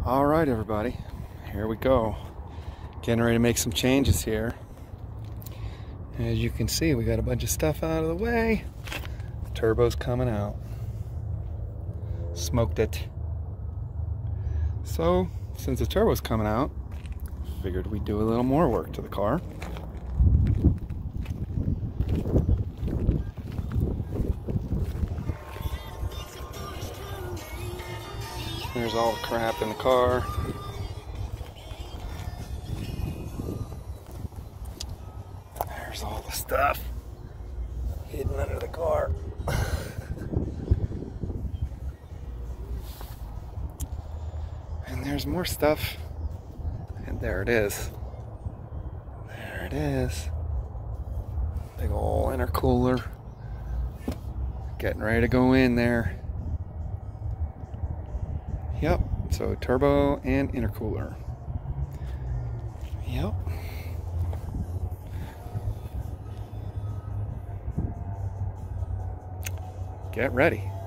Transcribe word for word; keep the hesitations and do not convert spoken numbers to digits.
All right, everybody, here we go. Getting ready to make some changes here. As you can see, we got a bunch of stuff out of the way. The turbo's coming out. Smoked it. So, since the turbo's coming out, figured we'd do a little more work to the car. There's all the crap in the car. There's all the stuff hidden under the car. And there's more stuff. And there it is. There it is. Big ol' intercooler. Getting ready to go in there. Yep, so turbo and intercooler. Yep. Get ready.